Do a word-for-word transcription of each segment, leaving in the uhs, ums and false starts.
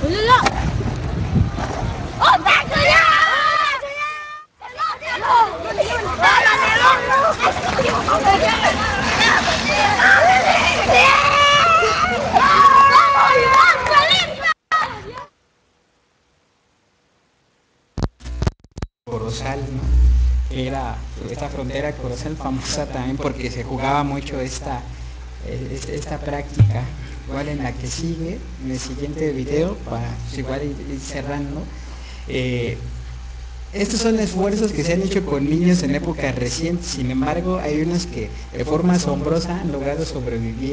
Corozal, ¿no? Era esta frontera Corozal famosa también porque se jugaba mucho esta, esta práctica. Igual en la que sigue, en el siguiente video, para pues, igual ir, ir cerrando. Eh, estos son esfuerzos que se han hecho con niños en épocas recientes, sin embargo hay unos que de forma asombrosa han logrado sobrevivir.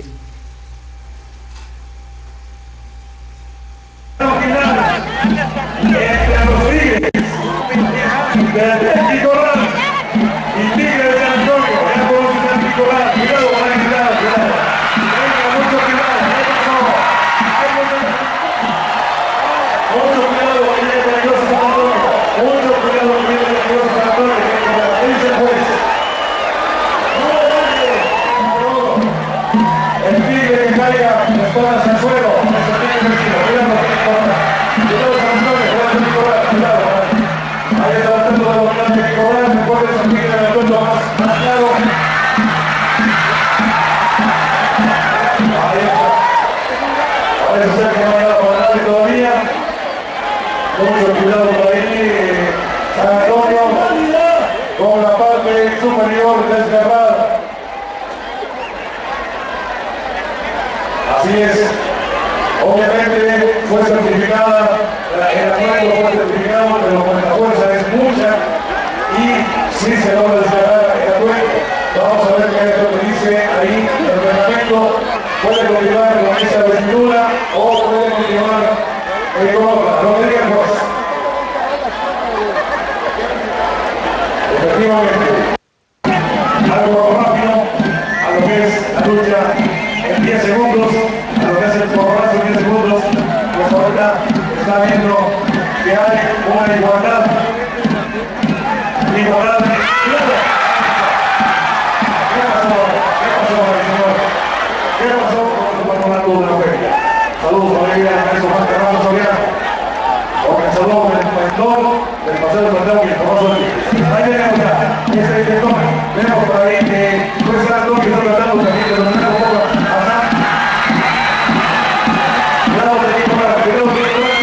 Mucho cuidado por ahí, San Antonio, con la parte superior desgarrada. Así es, obviamente fue certificada, el acuerdo fue certificado, pero con la fuerza es mucha y sí se logra desgarrar el acuerdo. Vamos a ver qué es lo que dice ahí el reglamento. Puede continuar con esa vestidura o puede continuar eh, con otra. Rodríguez Ross. Efectivamente, algo rápido a lo que es la lucha en diez segundos, a lo que es el porrazo en diez segundos, pues ahorita está viendo que hay una igualdad. Igualdad. ¿Qué pasó? ¿Qué pasó, mi señor? ¿Qué pasó con el patronato de la feria? Saludos a la vida de esos más hermanos Soriano. O que saludo con el mentor del paseo del Mateo y el famoso Tigres. Ahí tenemos ya, ese es el toque. Tenemos por ahí que pues San Antonio está tratando también de dominar un poco a San. Cuidado de equipo para que veo que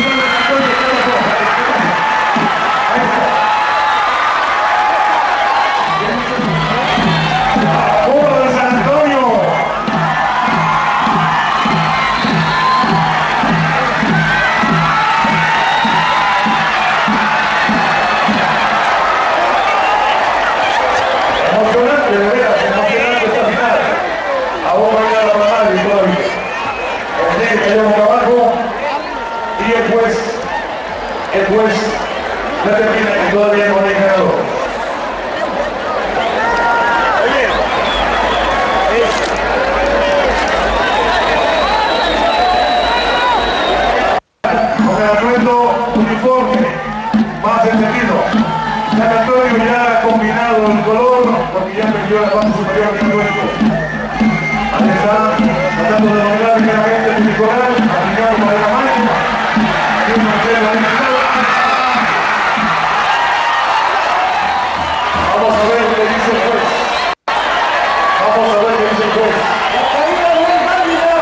el juez determina que todavía no hay ganador. Con el atuendo uniforme más encendido, San Antonio ya ha combinado el color porque ya perdió la parte superior del cuerpo. Ahí está tratando de dominar ligeramente el unicornal, aplicando para la máxima. Y un martelo ahí. Vamos a ver qué dice el juez. Vamos a ver qué dice el juez. La caída no es válida.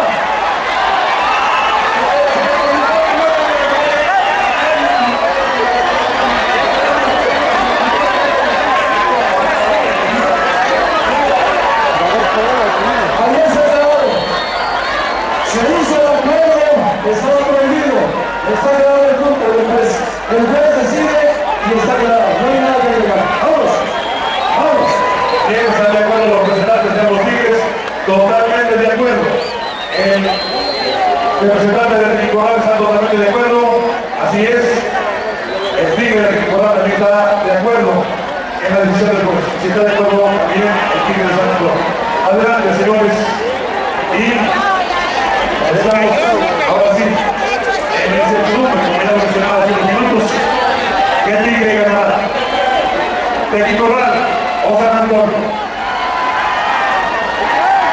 Ahí es el grabado. Se hizo el acuerdo, estaba prohibido. Está grabado el punto del juez. El juez decide y está grabado. No hay nada que agregar. Vamos. Vamos. ¿Quién está de acuerdo los representantes de los Tigres? Totalmente de acuerdo. El representante de Nicolás está totalmente de acuerdo. Así es. El Tigre de Nicolás también está de acuerdo en la decisión del juez. Si está de acuerdo también el Tigre de San Antonio. Adelante, señores. Y estamos ahora sí en el segundo, como ya mencionaba hace unos minutos, que el Tigre ganará. Tequicorral o San Antonio.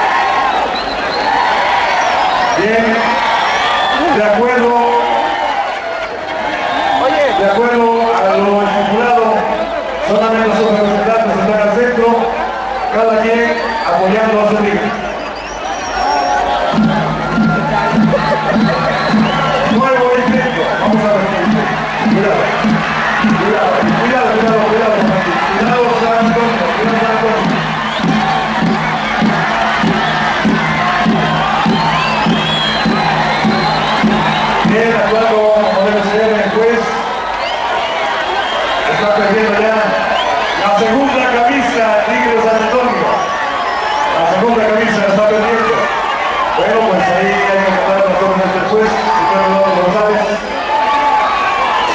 Bien, de acuerdo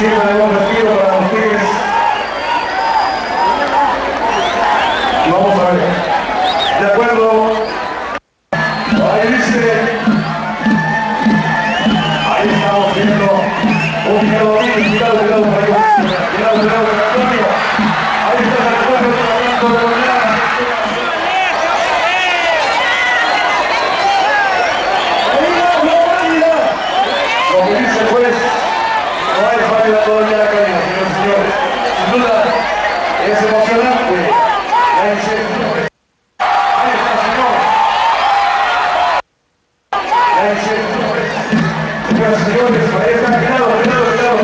siempre le hemos respiro para los Tigres. Y vamos a ver. De acuerdo. Ahí dice. Ahí estamos viendo un Miguel Domínguez, cuidado, cuidado por ahí. Cuidado, cuidado con Antonio. Ahí está el recuerdo de Fernando de Orellana. Lo que dice el juez, no hay falta todavía la caída, señores y señores. Sin duda, es emocionante la incertidumbre. Ahí está, señor. La incertidumbre. Señoras y señores, ahí está, cuidado, cuidado, cuidado.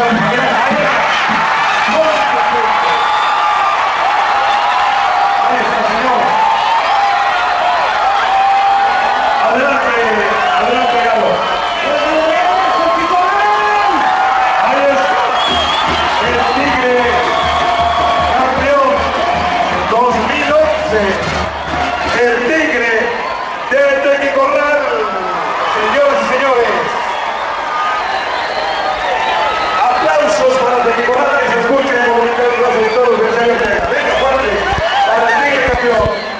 Ahí está, señor. Adelante, adelante, Galo. El Tigre de Tequicorral, señoras y señores. Aplausos para Tequicorral y se escuchen el movimiento de los editores del señor Ortega. Venga, fuerte para el Tigre campeón.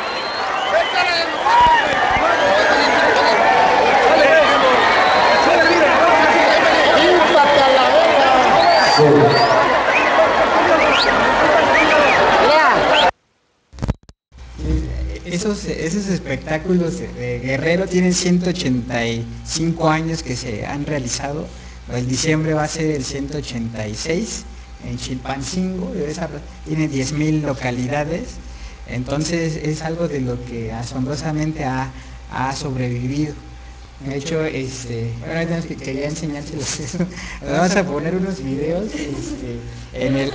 Esos, esos espectáculos de Guerrero tienen ciento ochenta y cinco años que se han realizado. El diciembre va a ser el ciento ochenta y seis en Chilpancingo, tiene diez mil localidades, entonces es algo de lo que asombrosamente ha, ha sobrevivido. De hecho, este, bueno, tenemos que quería enseñárselos eso. Vamos a poner unos videos este, en el...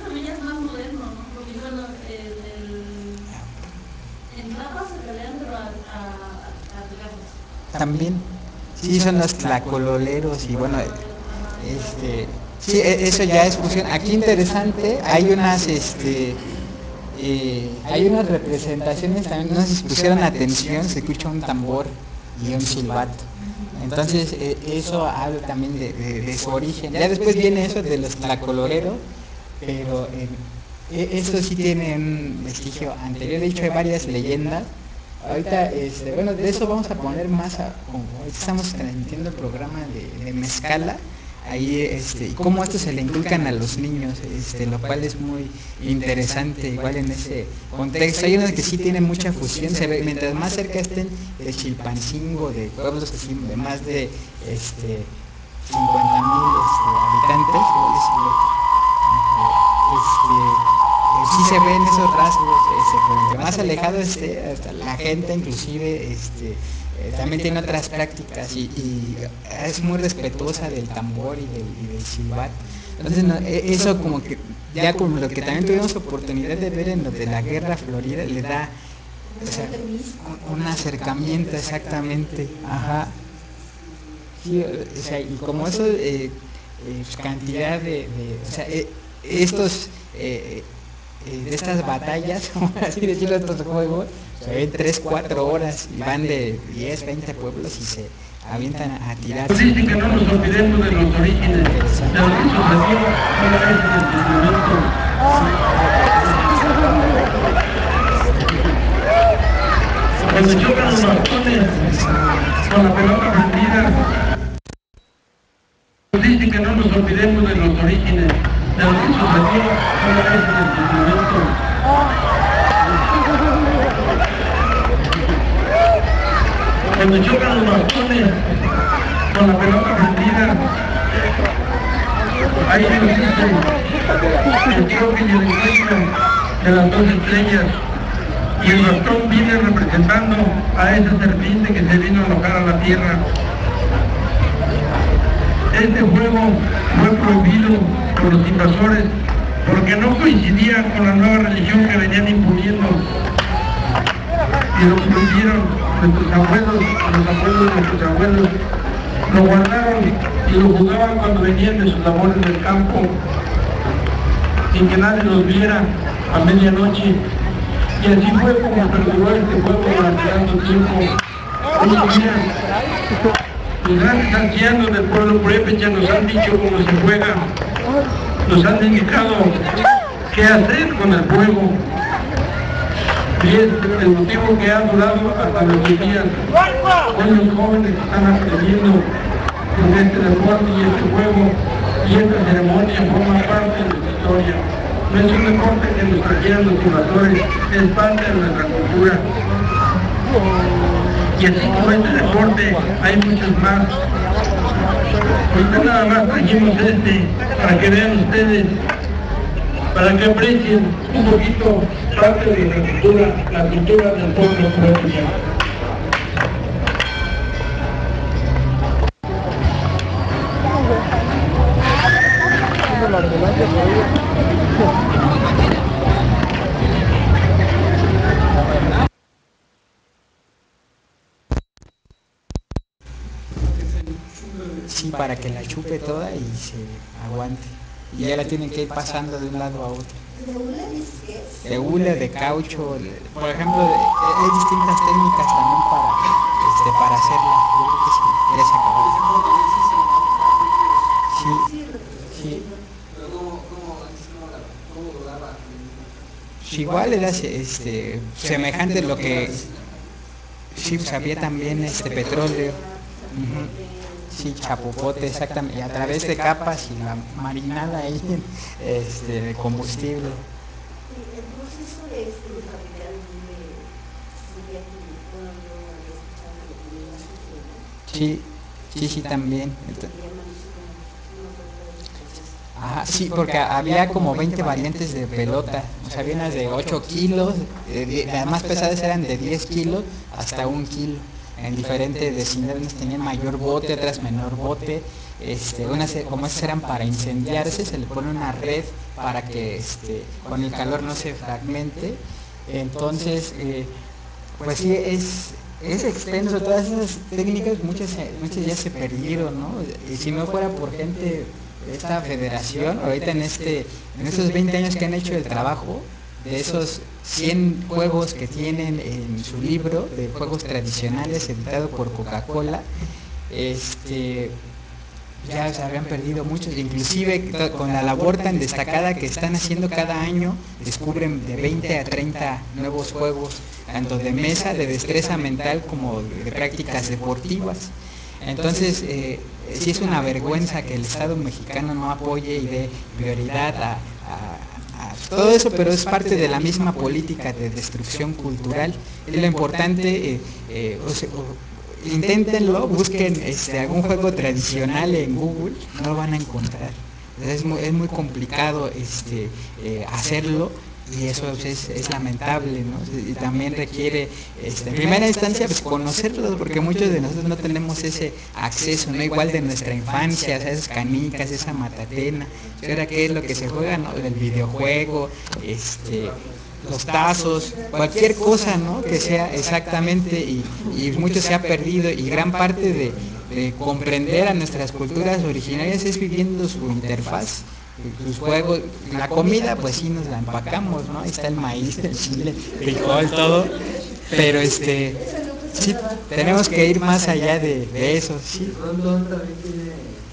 También, sí, son los tlacololeros y bueno, este, sí, eso ya es fusión. Aquí interesante, hay unas, este, eh, hay unas representaciones también, no sé si pusieron atención, se escucha un tambor y un silbato. Entonces, eh, eso habla también de, de, de su origen. Ya después viene eso de los tlacololeros, pero eh, eso sí tiene un vestigio anterior. De hecho, hay varias leyendas. Ahorita, este, bueno, de eso vamos a poner más, a, como estamos transmitiendo el programa de, de Mezcala, ahí, este, y cómo esto se le inculcan a los niños, este, lo cual es muy interesante, igual en ese contexto. Hay unos que sí tienen mucha fusión, se ve, mientras más cerca estén de Chilpancingo, de pueblos así, de más de este, cincuenta mil este, habitantes, este, sí se ven esos rasgos, este, más alejado esté, hasta la gente inclusive este, eh, también tiene otras prácticas y, y es muy respetuosa del tambor y del, y del silbato. Entonces no, eso como que ya como lo que también tuvimos oportunidad de ver en lo de la Guerra Florida le da, o sea, un, un acercamiento exactamente, ajá. Sí, o sea, y como eso, eh, eh, cantidad de, de o sea, eh, estos eh, de estas batallas, así decirlo, estos juegos, se ven tres, cuatro horas y van de diez, veinte pueblos y se avientan a, a tirar. Dicen que no nos olvidemos de los orígenes, de los sucesivos, una vez en el momento. Cuando chocan los bastones con la pelota prendida, dicen que no nos olvidemos de los orígenes, de los sucesivos, una vez en el momento. Cuando chocan los bastones con la pelota prendida, ahí nos dicen el choque y el encuentro de las dos estrellas, y el bastón viene representando a esa serpiente que se vino a alojar a la tierra. Este juego fue prohibido por los invasores porque no coincidía con la nueva religión que venían imponiendo, y lo prohibieron. Nuestros abuelos, los abuelos de nuestros abuelos lo guardaron y lo jugaban cuando venían de sus labores del campo, sin que nadie los viera a medianoche. Y así fue como perduró este juego durante tanto tiempo. Hoy en día, los grandes ancianos del pueblo purépecha nos han dicho cómo se juega, nos han indicado qué hacer con el fuego. Y es el motivo que ha durado hasta nuestros días. Hoy los jóvenes están aprendiendo con este deporte y este juego, y esta ceremonia forma parte de su historia. No es un deporte que nos trajeran los jugadores, es parte de nuestra cultura. Y así como este deporte, hay muchos más. Ahorita nada más trajimos este, para que vean ustedes, para que aprecien un poquito parte de nuestra cultura, la cultura del pueblo pueblo. Sí, para que la chupe toda y se aguante. Y ya la tienen que ir pasando de un lado a otro. ¿De hule dices que es? De hule, de caucho, de- por ejemplo, de- hay distintas técnicas también para, este, para hacerla. Yo creo que sí, ya se acabó. Sí, sí. Sí, igual era este, semejante a lo que sí, pues había también este petróleo. Ujú. Sí, chapopote, exactamente, y a través de capas y la marinada ahí, este, de combustible. El proceso de este de fabricar el hule sería como, bueno, yo había escuchado que lo tenían azufre, ¿no? Sí, sí, sí, también. Ento- Le llaman así como, no me acuerdo del proceso. Ajá, sí, porque había como veinte variantes de pelota, o sea, había unas de ocho kilos, eh, die- las más pesadas eran de diez kilos hasta un kilo, en diferentes vecindades, unas tenían mayor bote, otras menor bote, este, unas eh, como esas eran para incendiarse, se le pone una red para que este, con el calor no se fragmente, entonces, eh, pues sí, es, es extenso, todas esas técnicas, muchas, se- muchas ya se perdieron, ¿no? Y si no fuera por gente de esta federación, ahorita en, este, en estos veinte años que han hecho el trabajo, de esos cien juegos que tienen en su libro de juegos tradicionales editado por Coca-Cola, este, ya se habían perdido muchos, inclusive to- con la labor tan destacada que están haciendo cada año, descubren de veinte a treinta nuevos juegos, tanto de mesa, de destreza mental, como de prácticas deportivas. Entonces, eh, sí es una vergüenza que el Estado mexicano no apoye y dé prioridad a, a- a todo eso, pero es parte de la misma política de destrucción cultural. Es lo importante, eh, eh, o sea, o- inténtenlo, busquen este, algún juego tradicional en Google, no lo van a encontrar. Es muy, es muy complicado este, eh, hacerlo, y eso pues, es, es lamentable, ¿no? Y también requiere, este, en primera instancia, pues conocerlos, porque muchos de nosotros no tenemos ese acceso, ¿no? Igual de nuestra infancia, o sea, esas canicas, esa matatena. Ahora, ¿qué es lo que se juega, no? El videojuego, este, los tazos, cualquier cosa, ¿no? Que sea exactamente, y, y mucho se ha perdido, y gran parte de, de comprender a nuestras culturas originarias es viviendo su interfaz, sus juegos, la comida pues sí nos la empacamos, ¿no? Ahí está el maíz, el chile, el frijol, todo, pero este, sí, tenemos que ir más allá de, de eso, sí. Rondón también tiene